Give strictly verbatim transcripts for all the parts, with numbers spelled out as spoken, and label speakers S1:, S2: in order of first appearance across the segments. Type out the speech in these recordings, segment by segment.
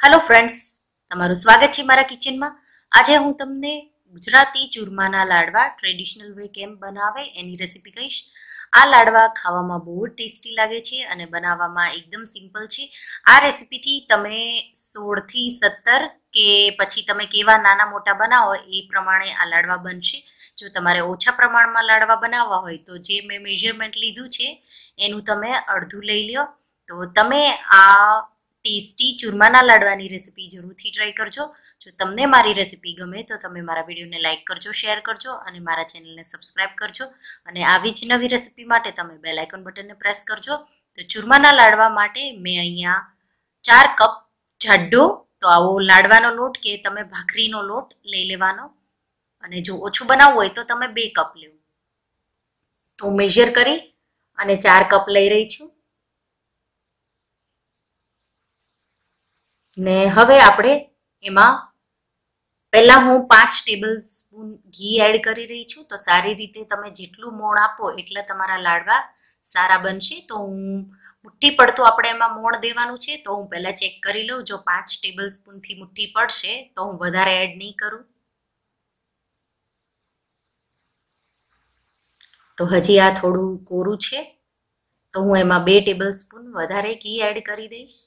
S1: Hello friends, તમારું સ્વાગત છે મારા કિચનમાં. આજે હું તમને ગુજરાતી ચૂરમાના લાડવા ટ્રેડિશનલ વે કેમ બનાવે એની રેસીપી કહીશ. આ લાડવા ખાવામાં બહુ ટેસ્ટી લાગે છે અને બનાવવામાં એકદમ સિમ્પલ છે. આ રેસીપીથી તમે સોળથી સત્તર કે પછી તમે કેવા નાના મોટા બનાવો એ પ્રમાણે આ લાડવા બનશે. જો તમારે ઓછા પ્રમાણમાં લાડવા બનાવવા હોય તો જે મેં મેઝરમેન્ટ લીધું છે એનું તમે અડધું લઈ લ્યો. તો તમે આ ટેસ્ટી ચૂરમાના લાડવાની રેસીપી જરૂરથી ટ્રાય કરજો. જો તમને મારી રેસીપી ગમે તો તમે મારા વિડીયોને લાઇક કરજો, શેર કરજો અને મારા ચેનલને સબસ્ક્રાઈબ કરજો. અને આવી જ નવી રેસીપી માટે તમે બેલ આઇકોન બટનને પ્રેસ કરજો. તો ચૂરમાના લાડવા માટે મેં અહીંયા ચાર કપ જાડો, તો આવો લાડવાનો લોટ કે તમે ભાખરીનો લોટ લઈ લેવાનો. અને જો ઓછું બનાવવું હોય તો તમે બે કપ લેવું. તો મેઝર કરી અને ચાર કપ લઈ રહી છું. ને હવે આપણે એમાં પહેલા હું પાંચ ટેબલ સ્પૂન ઘી એડ કરી રહી છું. તો સારી રીતે તમે જેટલું મોણ આપો એટલા તમારા લાડવા સારા બનશે. તો હું મુઠ્ઠી પડતું આપણે એમાં મોણ દેવાનું છે, તો હું પહેલા ચેક કરી લઉં. જો પાંચ ટેબલ સ્પૂનથી મુઠ્ઠી પડશે તો હું વધારે એડ નહીં કરું. તો હજી આ થોડું કોરું છે, તો હું એમાં બે ટેબલ સ્પૂન વધારે ઘી એડ કરી દઈશ.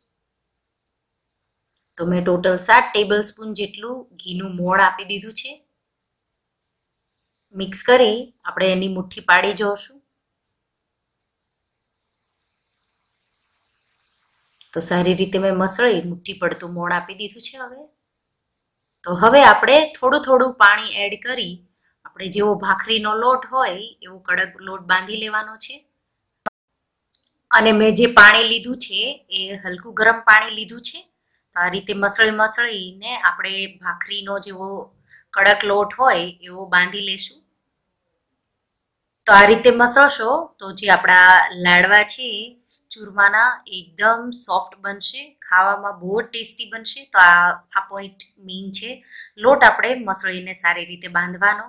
S1: તો મેં ટોટલ સાત ટેબલ સ્પૂન જેટલું ઘીનું મોણ આપી દીધું છે. મિક્સ કરી આપણે એની મુઠ્ઠી પાડી જોઈશું. તો સારી રીતે મેં મસળી મુઠ્ઠી પડતું મોણ આપી દીધું છે. હવે તો હવે આપણે થોડું થોડું પાણી એડ કરી આપણે જેવો ભાખરીનો લોટ હોય એવો કડક લોટ બાંધી લેવાનો છે. અને મેં જે પાણી લીધું છે એ હલકું ગરમ પાણી લીધું છે. તો આ રીતે મસળી મસળીને આપણે ભાખરીનો જેવો કડક લોટ હોય એવો બાંધી લેશું. તો આ રીતે મસળશો તો જે આપણા લાડવા છે ચૂરમાના એકદમ સોફ્ટ બનશે, ખાવામાં બહુ જ ટેસ્ટી બનશે. તો આ આ પોઈન્ટ મેઇન છે. લોટ આપણે મસળીને સારી રીતે બાંધવાનો.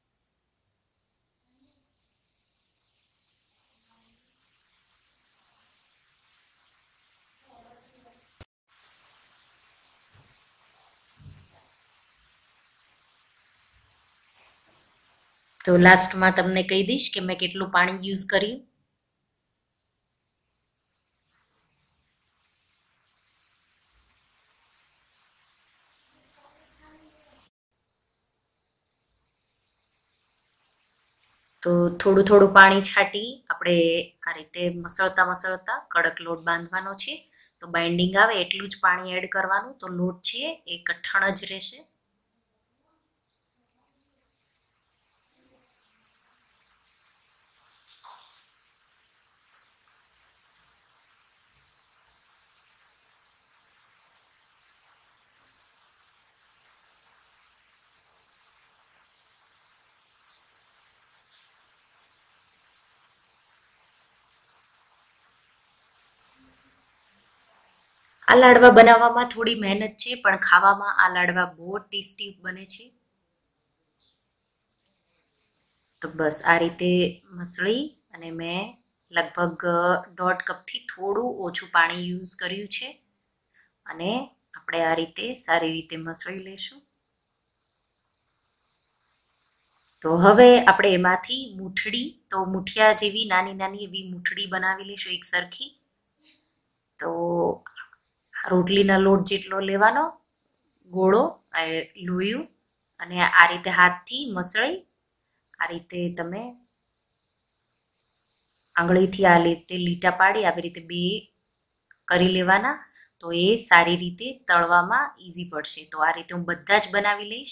S1: તો લાસ્ટમાં તમને કહી દઈશ કે મેં કેટલું પાણી યુઝ કર્યું. તો થોડું થોડું પાણી છાંટી આપણે આ રીતે મસળતા મસળતા કડક લોટ બાંધવાનો છે. તો બાઇન્ડિંગ આવે એટલું જ પાણી એડ કરવાનું. તો લોટ છે એ કઠણ જ રહેશે. આ લાડવા બનાવવામાં થોડી મહેનત છે, પણ ખાવામાં આ લાડવા બહુ ટેસ્ટી બને છે. તો બસ આ રીતે મસળી અને મેં લગભગ દોઢ કપથી થોડું ઓછું પાણી યુઝ કર્યું છે. અને આપણે આ રીતે સારી રીતે મસળી લઈશું. તો હવે આપણે એમાંથી મૂઠડી, તો મૂઠિયા જેવી નાની નાની એવી મૂઠડી બનાવી લઈશું એક સરખી. તો રોટલીના લોટ જેટલો લેવાનો ગોળો લોયું અને આ રીતે હાથથી મસળી આ રીતે તમે આંગળીથી આ રીતે લીટા પાડી આવી રીતે બે કરી લેવાના. તો એ સારી રીતે તળવામાં ઈઝી પડશે. તો આ રીતે હું બધા જ બનાવી લઈશ.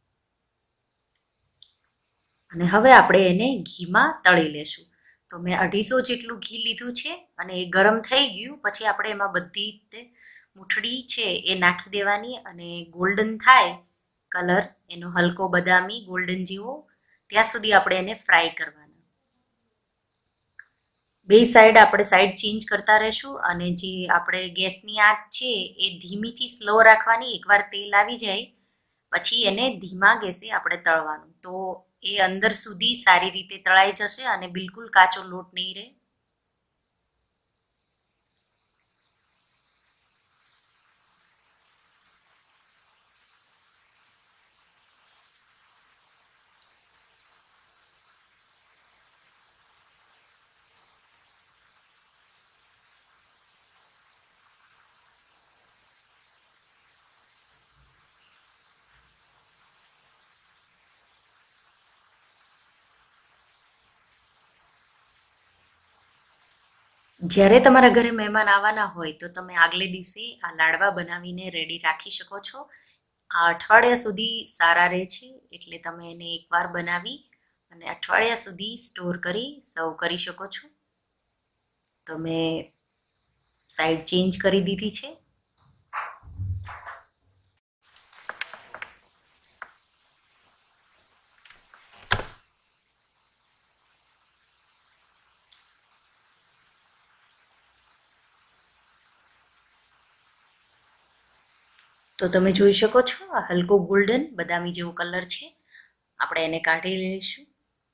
S1: અને હવે આપણે એને ઘીમાં તળી લેશું. તો મેં અઢીસો જેટલું ઘી લીધું છે અને એ ગરમ થઈ ગયું પછી આપણે એમાં બધી મૂઠડી છે એ નાખી દેવાની. અને ગોલ્ડન થાય કલર એનો હલકો બદામી ગોલ્ડન જેવો ત્યાં સુધી આપણે એને ફ્રાય કરવાના. બે સાઈડ આપણે સાઈડ ચેન્જ કરતા રહેશું. અને જે આપણે ગેસની આંચ છે એ ધીમીથી સ્લો રાખવાની. એકવાર તેલ આવી જાય પછી એને ધીમા ગેસે આપણે તળવાનું. તો એ અંદર સુધી સારી રીતે તળાઈ જશે અને બિલકુલ કાચો લોટ નહીં રહે. જ્યારે તમારા ઘરે મહેમાન આવવાના હોય તો તમે આગલે દિવસે આ લાડવા બનાવીને રેડી રાખી શકો છો. આ અઠવાડિયા સુધી સારા રહે છે, એટલે તમે એને એકવાર બનાવી અને અઠવાડિયા સુધી સ્ટોર કરી સર્વ કરી શકો છો. તો મેં સાઈડ ચેન્જ કરી દીધી છે. તો તમે જોઈ શકો છો આ હલકો ગોલ્ડન બદામી જેવો કલર છે. આપણે એને કાઢી લઈશું.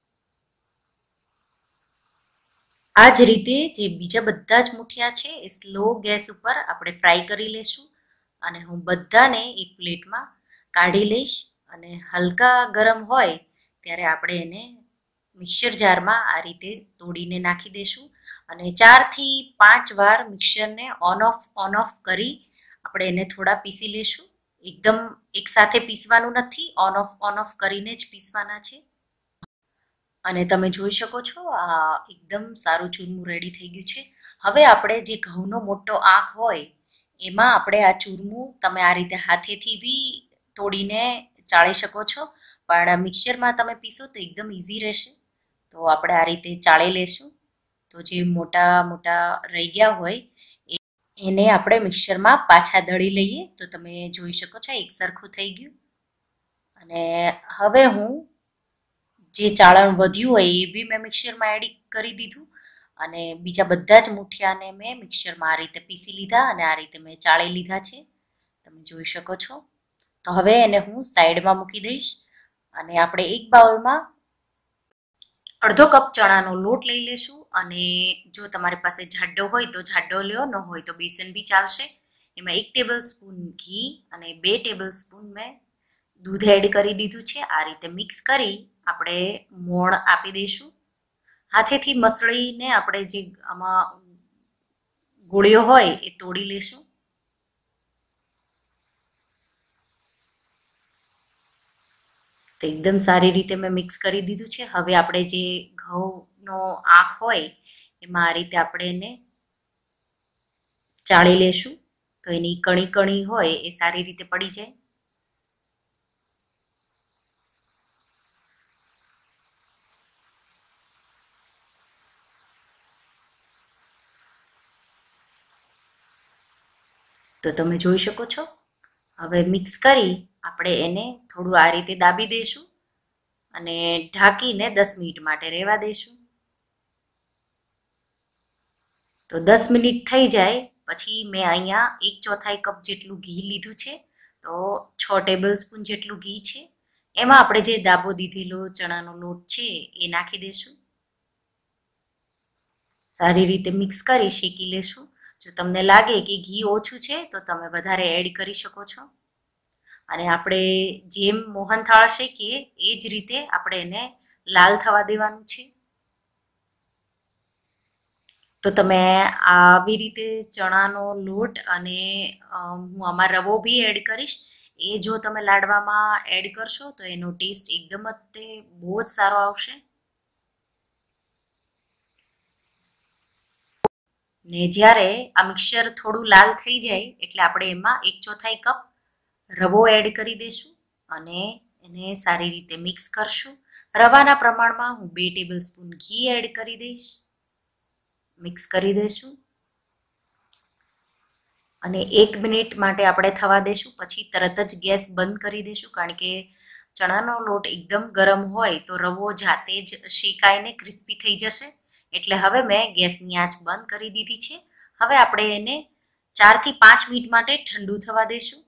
S1: આ જ રીતે જે બીજા બધા જ મુઠિયા છે એ સ્લો ગેસ ઉપર આપણે ફ્રાય કરી લઈશું. અને હું બધાને એક પ્લેટમાં કાઢી લઈશ અને હલકા ગરમ હોય ત્યારે આપણે એને મિક્સર જારમાં આ રીતે તોડીને નાખી દઈશું અને ચારથી પાંચ વાર મિક્સરને ઓન ઓફ ઓન ઓફ કરી આપણે એને થોડા પીસી લઈશું. એકદમ એકસાથે પીસવાનું નથી, ઓન ઓફ ઓન ઓફ કરીને જ પીસવાના છે. અને તમે જોઈ શકો છો આ એકદમ સારું ચૂરમું રેડી થઈ ગયું છે. હવે આપણે જે ઘઉંનો મોટો આંખ હોય એમાં આપણે આ ચૂરમું તમે આ રીતે હાથેથી બી તોડીને ચાળી શકો છો, પણ મિક્સરમાં તમે પીસો તો એકદમ ઇઝી રહેશે. તો આપણે આ રીતે ચાળી લેશું. તો જે મોટા મોટા રહી ગયા હોય એને આપણે મિક્સરમાં પાછા દળી લઈએ. તો તમે જોઈ શકો છો એક સરખું થઈ ગયું. અને હવે હું જે ચાળણ વધ્યું હોય એ બી મેં મિક્સરમાં એડ કરી દીધું અને બીજા બધા જ મુઠિયાને મેં મિક્સરમાં આ રીતે પીસી લીધા અને આ રીતે મેં ચાળી લીધા છે. તમે જોઈ શકો છો. તો હવે એને હું સાઈડમાં મૂકી દઈશ અને આપણે એક બાઉલમાં અડધો કપ ચણાનો લોટ લઈ લેશું. અને જો તમારી પાસે જાડો હોય તો જાડો લ્યો, ન હોય તો બેસન બી ચાલશે. એમાં એક ટેબલ સ્પૂન ઘી અને બે ટેબલ સ્પૂન મેં દૂધ એડ કરી દીધું છે. આ રીતે મિક્સ કરી આપણે મોણ આપી દઈશું. હાથેથી મસળીને આપણે જે આમાં ગોળીઓ હોય એ તોડી લેશું. તો એકદમ સારી રીતે મેં મિક્સ કરી દીધું છે. હવે આપણે જે ઘઉંનો આંખ હોય એમાં આ રીતે આપણે એને ચાળી લેશું. તો એની કણી કણી હોય એ સારી રીતે પડી જાય. તો તમે જોઈ શકો છો. હવે મિક્સ કરી આપણે એને થોડું આ રીતે દાબી દઈશું અને ઢાંકીને દસ મિનિટ માટે રહેવા દઈશું. તો દસ મિનિટ થઈ જાય પછી મેં અહીંયા એક ચોથાઈ કપ જેટલું ઘી લીધું છે. તો છ ટેબલ સ્પૂન જેટલું ઘી છે. એમાં આપણે જે દાબો દીધેલો ચણાનો લોટ છે એ નાખી દઈશું. સારી રીતે મિક્સ કરી શેકી લેશું. જો તમને લાગે કે ઘી ઓછું છે તો તમે વધારે એડ કરી શકો છો. અને આપણે જેમ મોહનથાળ શેકીએ એ જ રીતે આપણે એને લાલ થવા દેવાનું છે. તો તમે આવી રીતે ચણાનો લોટ અને હું આમાં રવો બી એડ કરીશ. એ જો તમે લાડવામાં એડ કરશો તો એનો ટેસ્ટ એકદમ જ તે બહુ જ સારો આવશે. ને જ્યારે આ મિક્સર થોડું લાલ થઈ જાય એટલે આપણે એમાં એક ચોથાઈ કપ રવો એડ કરી દઈશું અને એને સારી રીતે મિક્સ કરશું. રવાના પ્રમાણમાં હું બે ટેબલ સ્પૂન ઘી એડ કરી દઈશ. મિક્સ કરી દઈશું અને એક મિનિટ માટે આપણે થવા દઈશું. પછી તરત જ ગેસ બંધ કરી દઈશું, કારણ કે ચણાનો લોટ એકદમ ગરમ હોય તો રવો જાતે જ શેકાઈને ક્રિસ્પી થઈ જશે. એટલે હવે મેં ગેસની આંચ બંધ કરી દીધી છે. હવે આપણે એને ચારથી પાંચ મિનિટ માટે ઠંડુ થવા દઈશું.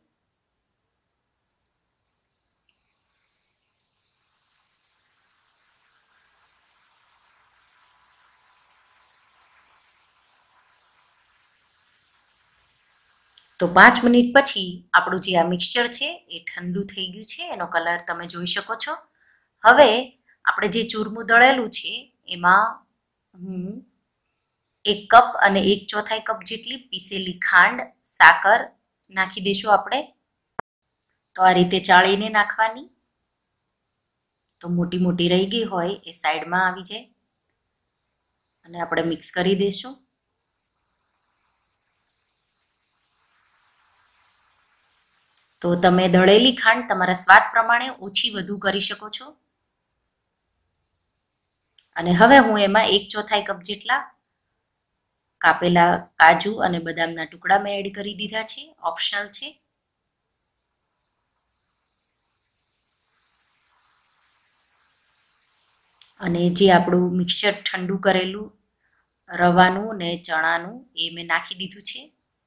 S1: તો પાંચ મિનિટ પછી આપણું જે આ મિક્સચર છે એ ઠંડુ થઈ ગયું છે. એનો કલર તમે જોઈ શકો છો. હવે આપણે જે ચૂરમું દળેલું છે એમાં હું એક કપ અને એક ચોથાઈ કપ જેટલી પીસેલી ખાંડ, સાકર નાખી દઈશું આપણે. તો આ રીતે ચાળીને નાખવાની. તો મોટી મોટી રહી ગઈ હોય એ સાઈડમાં આવી જાય અને આપણે મિક્સ કરી દઈશું. તો તમે દળેલી ખાંડ તમારા સ્વાદ પ્રમાણે ઓછી વધુ કરી શકો છો. અને હવે હું એમાં એક ચોથાઈ કપ જેટલા કાપેલા કાજુ અને બદામના ટુકડા મેં એડ કરી દીધા છે. ઓપ્શનલ છે. અને જે આપણું મિક્સચર ઠંડુ કરેલું રવાનું ને ચણાનું એ મેં નાખી દીધું છે.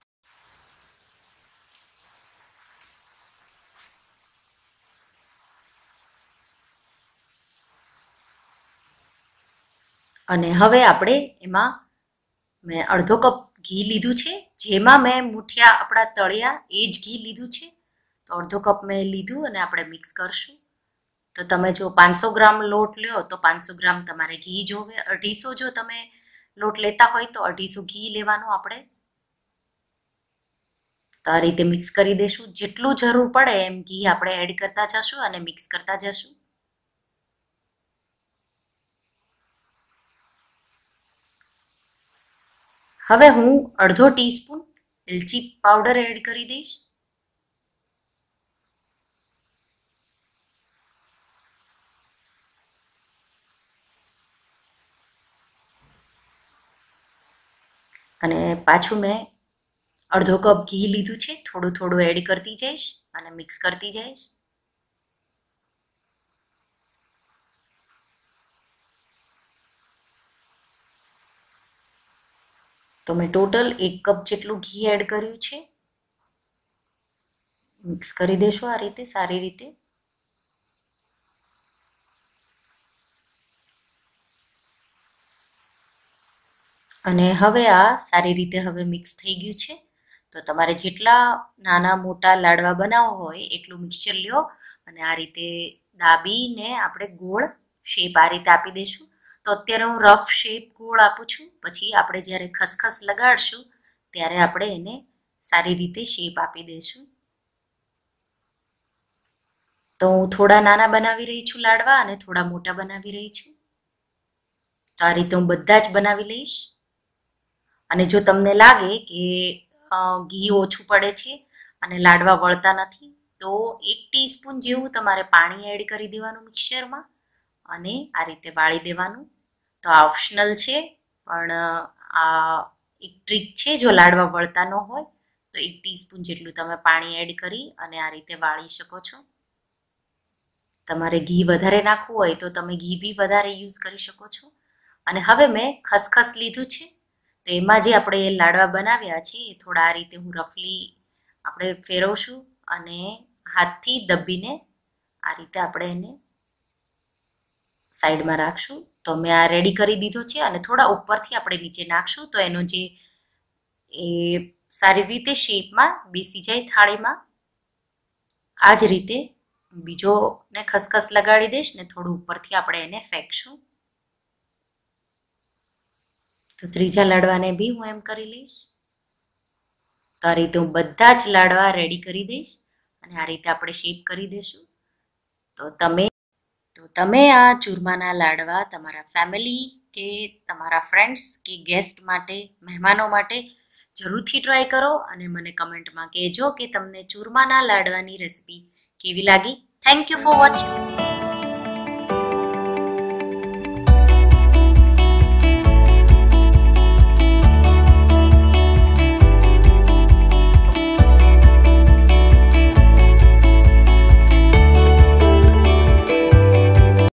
S1: અને હવે આપણે એમાં મેં અડધો કપ ઘી લીધું છે, જેમાં મેં મુઠિયા આપણા તળિયા એ જ ઘી લીધું છે. તો અડધો કપ મેં લીધું અને આપણે મિક્સ કરશું. તો તમે જો પાંચસો ગ્રામ લોટ લ્યો તો પાંચસો ગ્રામ તમારે ઘી જોવે. અઢીસો જો તમે લોટ લેતા હોય તો અઢીસો ઘી લેવાનું આપણે. તો આ રીતે મિક્સ કરી દેશું. જેટલું જરૂર પડે એમ ઘી આપણે એડ કરતા જશું અને મિક્સ કરતા જશું. હવે હું અડધો ટીસ્પૂન એલચી પાવડર એડ કરી દઈશ. અને પાછું મેં અડધો કપ ઘી લીધું છે, થોડું થોડું એડ કરતી જઈશ અને મિક્સ કરતી જઈશ. તો મેં ટોટલ એક કપ જેટલું ઘી એડ કર્યું છે. મિક્સ કરી દેશો આ રીતે સારી રીતે. અને હવે આ સારી રીતે હવે મિક્સ થઈ ગયું છે. તો તમારે જેટલા નાના મોટા લાડવા બનાવવા હોય એટલું મિક્સચર લ્યો અને આ રીતે દાબીને આપણે ગોળ શેપ આ રીતે આપી દઈશું. તો અત્યારે હું રફ શેપ ગોળ આપું છું. પછી આપણે જ્યારે ખસખસ લગાડશું ત્યારે આપણે એને સારી રીતે શેપ આપી દઈશું. તો હું થોડા નાના બનાવી રહી છું લાડવા અને થોડા મોટા બનાવી રહી છું. તો આ રીતે હું બધા જ બનાવી લઈશ. અને જો તમને લાગે કે ઘી ઓછું પડે છે અને લાડવા વળતા નથી તો એક ટીસ્પૂન જેવું તમારે પાણી એડ કરી દેવાનું મિક્સચરમાં અને આ રીતે વાળી દેવાનું. તો આ ઓપ્શનલ છે, પણ આ એક ટ્રીક છે. જો લાડવા વળતા ન હોય તો એક ટીસ્પૂન જેટલું તમે પાણી એડ કરી અને આ રીતે વાળી શકો છો. તમારે ઘી વધારે નાખવું હોય તો તમે ઘી બી વધારે યુઝ કરી શકો છો. અને હવે મેં ખસખસ લીધું છે. તો એમાં જે આપણે લાડવા બનાવ્યા છે એ થોડા આ રીતે હું રફલી આપણે ફેરવશું અને હાથથી દબીને આ રીતે આપણે એને સાઈડમાં રાખશું. તો મેં આ રેડી કરી દીધો છે અને થોડા ઉપરથી આપણે નીચે નાખશું તો એનો જે એ સારી રીતે શેપમાં બેસી જાય થાળીમાં. આ જ રીતે બીજો ને ખસખસ લગાડી દઈશ ને થોડું ઉપરથી આપણે એને ફેંકશું. તો ત્રીજા લાડવાને બી હું એમ કરી લઈશ. તો આ રીતે હું બધા જ લાડવા રેડી કરી દઈશ અને આ રીતે આપણે શેપ કરી દઈશું. તો તમે તો તમે આ ચૂરમાના લાડવા તમારા ફેમિલી કે તમારા ફ્રેન્ડ્સ કે ગેસ્ટ માટે, મહેમાનો માટે જરૂરથી ટ્રાય કરો અને મને કમેન્ટમાં કહેજો કે તમને ચૂરમાના લાડવાની રેસિપી કેવી લાગી. Thank you for watching.